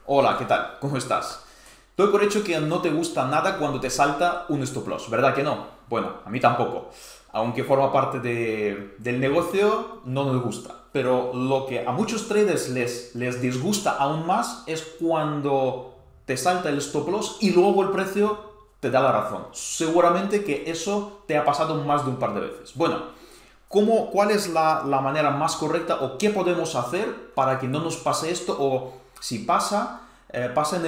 Hola, ¿qué tal? ¿Cómo estás? Doy por hecho que no te gusta nada cuando te salta un stop loss, ¿verdad que no? Bueno, a mí tampoco. Aunque forma parte del negocio, no nos gusta. Pero lo que a muchos traders les disgusta aún más es cuando te salta el stop loss y luego el precio te da la razón. Seguramente que eso te ha pasado más de un par de veces. Bueno, ¿cuál es la manera más correcta o qué podemos hacer para que no nos pase esto? O si pasa, pasa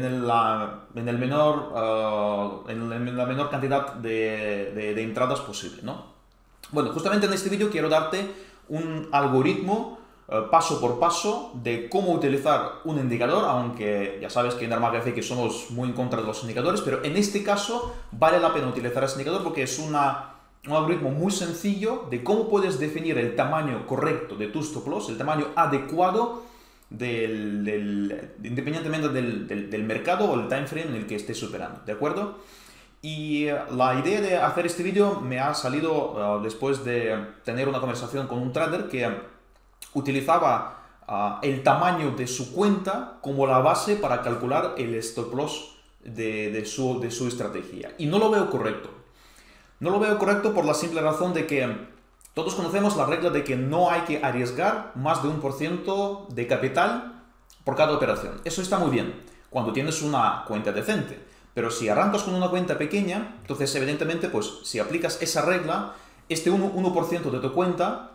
en la menor cantidad de entradas posible, ¿no? Bueno, justamente en este vídeo quiero darte un algoritmo paso por paso de cómo utilizar un indicador, aunque ya sabes que en Arma que somos muy en contra de los indicadores, pero en este caso vale la pena utilizar este indicador porque es un algoritmo muy sencillo de cómo puedes definir el tamaño correcto de tu stop loss, el tamaño adecuado independientemente del mercado o el time frame en el que estés operando, ¿de acuerdo? Y la idea de hacer este vídeo me ha salido después de tener una conversación con un trader que utilizaba el tamaño de su cuenta como la base para calcular el stop loss de su estrategia. Y no lo veo correcto. No lo veo correcto por la simple razón de que todos conocemos la regla de que no hay que arriesgar más de 1% de capital por cada operación. Eso está muy bien cuando tienes una cuenta decente. Pero si arrancas con una cuenta pequeña, entonces evidentemente, pues si aplicas esa regla, este 1% de tu cuenta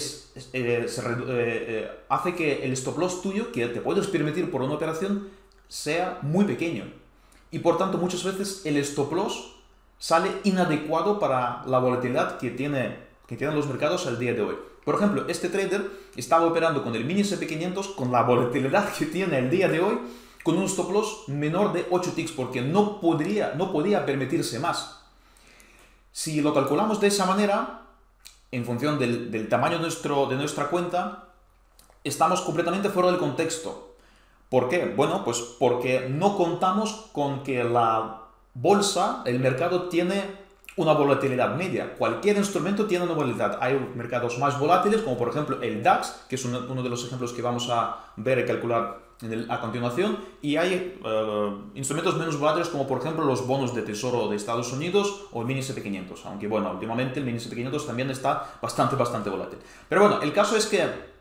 hace que el stop loss tuyo, que te puedes permitir por una operación, sea muy pequeño. Y por tanto, muchas veces el stop loss sale inadecuado para la volatilidad que tienen los mercados al día de hoy. Por ejemplo, este trader estaba operando con el mini SP500 con la volatilidad que tiene el día de hoy, con un stop loss menor de 8 ticks, porque no podía permitirse más. Si lo calculamos de esa manera, en función del tamaño de nuestra cuenta, estamos completamente fuera del contexto. ¿Por qué? Bueno, pues porque no contamos con que la bolsa, el mercado tiene una volatilidad media. Cualquier instrumento tiene una volatilidad. Hay mercados más volátiles, como por ejemplo el DAX, que es uno de los ejemplos que vamos a ver y calcular a continuación, y hay instrumentos menos volátiles, como por ejemplo los bonos de tesoro de Estados Unidos o el mini SP500, aunque bueno, últimamente el mini SP500 también está bastante volátil. Pero bueno, el caso es que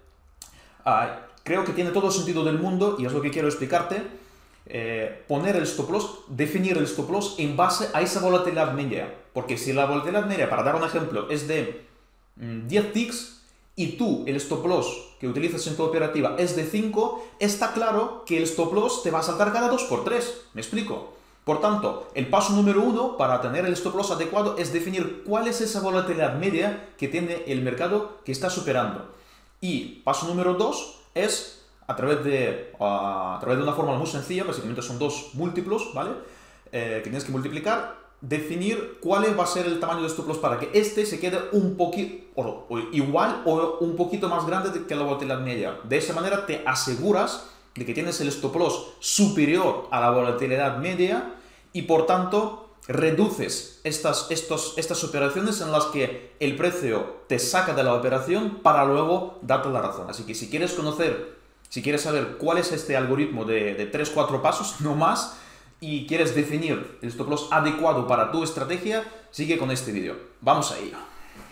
creo que tiene todo el sentido del mundo, y es lo que quiero explicarte, poner el stop loss, definir el stop loss en base a esa volatilidad media. Porque si la volatilidad media, para dar un ejemplo, es de 10 ticks y tú el stop loss que utilizas en tu operativa es de 5, está claro que el stop loss te va a saltar cada 2 por 3. ¿Me explico? Por tanto, el paso número 1 para tener el stop loss adecuado es definir cuál es esa volatilidad media que tiene el mercado que estás operando. Y paso número 2 es a través de una fórmula muy sencilla, básicamente son dos múltiplos, ¿vale? Que tienes que multiplicar, definir cuál va a ser el tamaño de stop loss para que este se quede un poquito igual o un poquito más grande que la volatilidad media. De esa manera te aseguras de que tienes el stop loss superior a la volatilidad media y por tanto reduces estas operaciones en las que el precio te saca de la operación para luego darte la razón. Así que si quieres saber cuál es este algoritmo de 3-4 pasos, no más, y quieres definir el stop loss adecuado para tu estrategia, sigue con este vídeo. Vamos a ello.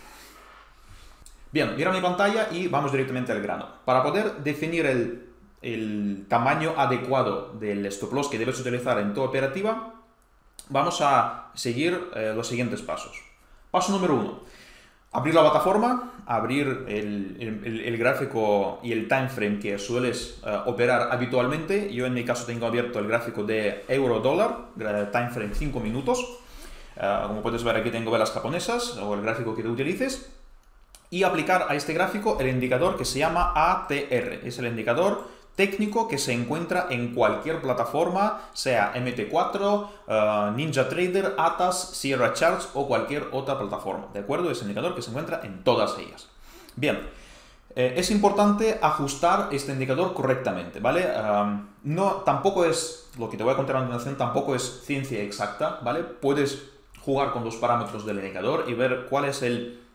Bien, mira mi pantalla y vamos directamente al grano. Para poder definir el tamaño adecuado del stop loss que debes utilizar en tu operativa, vamos a seguir los siguientes pasos. Paso número 1. Abrir la plataforma, abrir el gráfico y el time frame que sueles operar habitualmente. Yo en mi caso tengo abierto el gráfico de euro-dólar, time frame 5 minutos. Como puedes ver, aquí tengo velas japonesas o el gráfico que tú utilices. Y aplicar a este gráfico el indicador que se llama ATR. Es el indicador técnico que se encuentra en cualquier plataforma, sea MT4, NinjaTrader, Atas, Sierra Charts o cualquier otra plataforma, ¿de acuerdo? Es el indicador que se encuentra en todas ellas. Bien, es importante ajustar este indicador correctamente, ¿vale? Tampoco es, lo que te voy a contar a continuación, tampoco es ciencia exacta, ¿vale? Puedes jugar con los parámetros del indicador y ver cuál es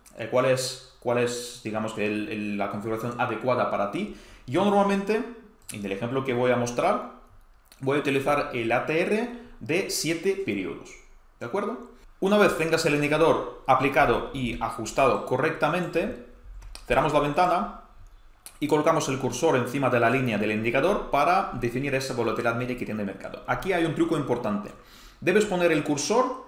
digamos, la configuración adecuada para ti. Yo normalmente, en el ejemplo que voy a mostrar, voy a utilizar el ATR de 7 periodos, ¿de acuerdo? Una vez tengas el indicador aplicado y ajustado correctamente, cerramos la ventana y colocamos el cursor encima de la línea del indicador para definir esa volatilidad media que tiene el mercado. Aquí hay un truco importante. Debes poner el cursor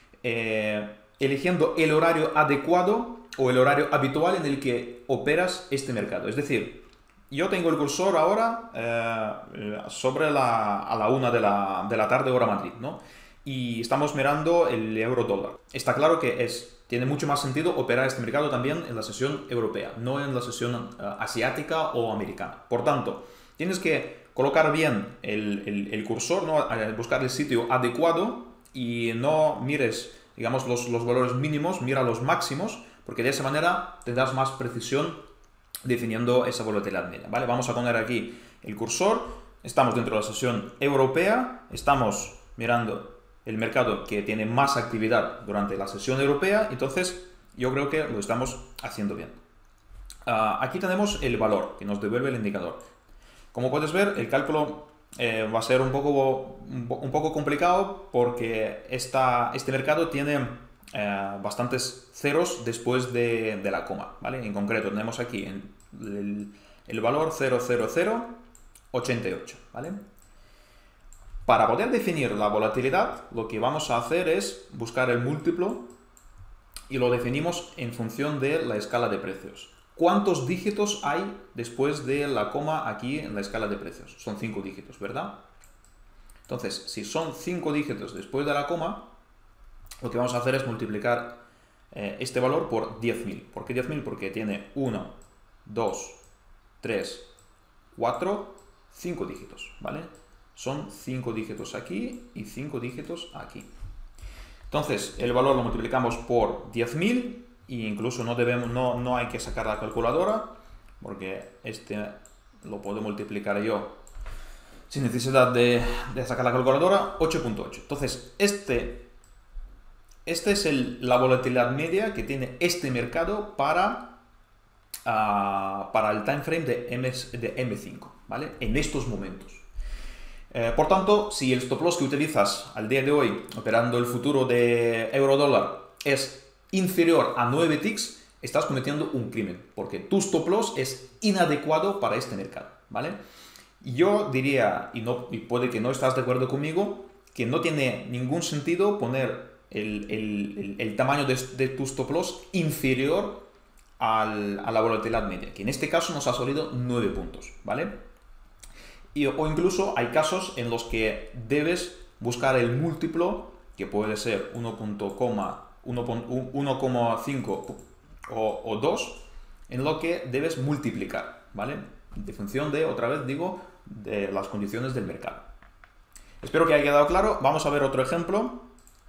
eligiendo el horario adecuado o el horario habitual en el que operas este mercado. Es decir, yo tengo el cursor ahora sobre a la 1 de la tarde, hora Madrid, ¿no? Y estamos mirando el euro dólar. Está claro que tiene mucho más sentido operar este mercado también en la sesión europea, no en la sesión asiática o americana. Por tanto, tienes que colocar bien el cursor, ¿no? Buscar el sitio adecuado y no mires, digamos, los valores mínimos, mira los máximos, porque de esa manera tendrás más precisión definiendo esa volatilidad media, ¿vale? Vamos a poner aquí el cursor, estamos dentro de la sesión europea, estamos mirando el mercado que tiene más actividad durante la sesión europea, entonces yo creo que lo estamos haciendo bien. Aquí tenemos el valor que nos devuelve el indicador. Como puedes ver, el cálculo va a ser un poco complicado porque este mercado tiene bastantes ceros después de la coma, ¿vale? En concreto tenemos aquí el valor 0,0088, ¿vale? Para poder definir la volatilidad, lo que vamos a hacer es buscar el múltiplo y lo definimos en función de la escala de precios. ¿Cuántos dígitos hay después de la coma aquí en la escala de precios? Son 5 dígitos, ¿verdad? Entonces, si son 5 dígitos después de la coma, lo que vamos a hacer es multiplicar este valor por 10.000. ¿Por qué 10.000? Porque tiene 1, 2, 3, 4, 5 dígitos, ¿vale? Son 5 dígitos aquí y 5 dígitos aquí. Entonces, el valor lo multiplicamos por 10.000 e incluso no hay que sacar la calculadora porque lo puedo multiplicar yo sin necesidad de sacar la calculadora, 8.8. Entonces, esta es la volatilidad media que tiene este mercado para el time frame de M5, ¿vale? En estos momentos. Por tanto, si el stop loss que utilizas al día de hoy operando el futuro de euro dólar es inferior a 9 ticks, estás cometiendo un crimen, porque tu stop loss es inadecuado para este mercado, ¿vale? Yo diría, y puede que no estás de acuerdo conmigo, que no tiene ningún sentido poner el tamaño de tu stop loss inferior a la volatilidad media, que en este caso nos ha salido 9 puntos, ¿vale? O incluso hay casos en los que debes buscar el múltiplo, que puede ser 1,5 o 2, en lo que debes multiplicar, ¿vale? De función de, otra vez digo, de las condiciones del mercado. Espero que haya quedado claro. Vamos a ver otro ejemplo.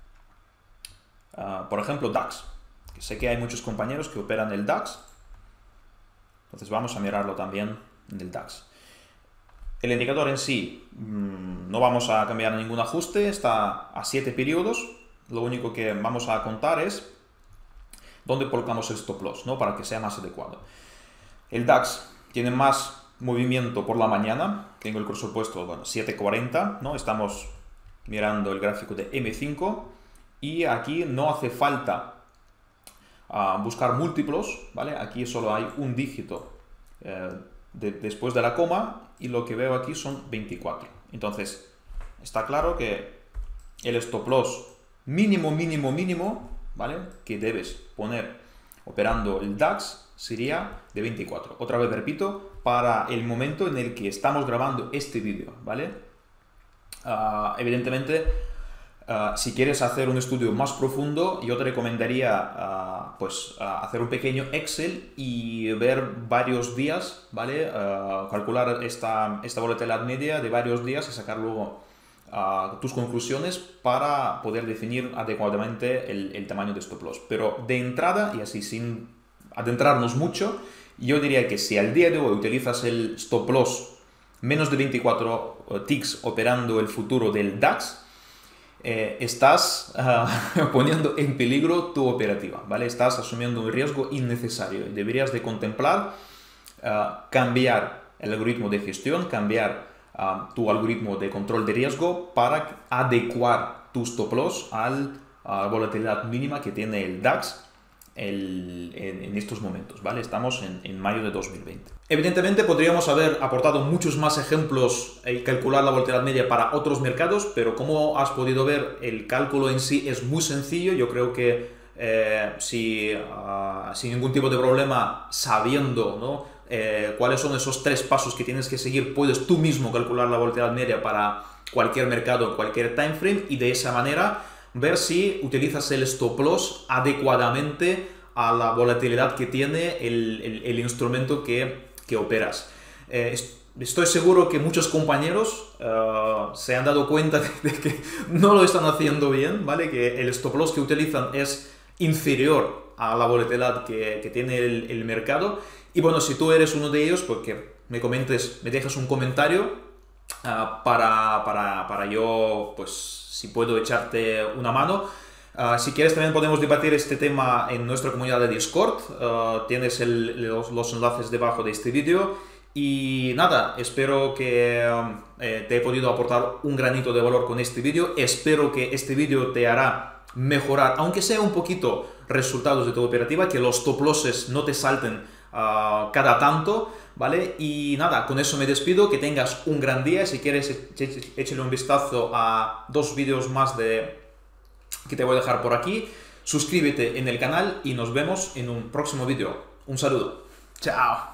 Por ejemplo, DAX. Sé que hay muchos compañeros que operan el DAX. Entonces vamos a mirarlo también en el DAX. El indicador en sí no vamos a cambiar ningún ajuste, está a 7 periodos. Lo único que vamos a contar es dónde colocamos el stop loss, ¿no? Para que sea más adecuado. El DAX tiene más movimiento por la mañana. Tengo el cursor puesto, bueno, 7.40, ¿no? Estamos mirando el gráfico de M5 y aquí no hace falta buscar múltiplos, ¿vale? Aquí solo hay un dígito después de la coma y lo que veo aquí son 24. Entonces, está claro que el stop loss mínimo, ¿vale? Que debes poner operando el DAX sería de 24. Otra vez repito, para el momento en el que estamos grabando este vídeo, ¿vale? Evidentemente, si quieres hacer un estudio más profundo, yo te recomendaría hacer un pequeño Excel y ver varios días, ¿vale? Calcular esta volatilidad media de varios días y sacar luego tus conclusiones para poder definir adecuadamente el tamaño de stop loss. Pero de entrada, y así sin adentrarnos mucho, yo diría que si al día de hoy utilizas el stop loss menos de 24 ticks operando el futuro del DAX, estás poniendo en peligro tu operativa, ¿vale? Estás asumiendo un riesgo innecesario y deberías de contemplar cambiar el algoritmo de gestión, cambiar tu algoritmo de control de riesgo para adecuar tu stop loss a la volatilidad mínima que tiene el DAX en estos momentos, ¿vale? Estamos en mayo de 2020. Evidentemente podríamos haber aportado muchos más ejemplos y calcular la volatilidad media para otros mercados, pero como has podido ver, el cálculo en sí es muy sencillo. Yo creo que sin ningún tipo de problema, sabiendo, ¿no?, cuáles son esos 3 pasos que tienes que seguir, puedes tú mismo calcular la volatilidad media para cualquier mercado, cualquier time frame, y de esa manera ver si utilizas el stop loss adecuadamente a la volatilidad que tiene el instrumento que operas. Estoy seguro que muchos compañeros se han dado cuenta de que no lo están haciendo bien, ¿vale? Que el stop loss que utilizan es inferior a la volatilidad que tiene el mercado. Y bueno, si tú eres uno de ellos, pues que me comentes, me dejas un comentario para yo, pues, si puedo echarte una mano. Si quieres también podemos debatir este tema en nuestra comunidad de Discord. Tienes los enlaces debajo de este vídeo. Y nada, espero que te he podido aportar un granito de valor con este vídeo. Espero que este vídeo te hará mejorar, aunque sea un poquito, resultados de tu operativa, que los stop losses no te salten cada tanto, ¿vale? Y nada, con eso me despido, que tengas un gran día. Si quieres, échale un vistazo a 2 vídeos más que te voy a dejar por aquí. Suscríbete en el canal y nos vemos en un próximo vídeo. Un saludo. Chao.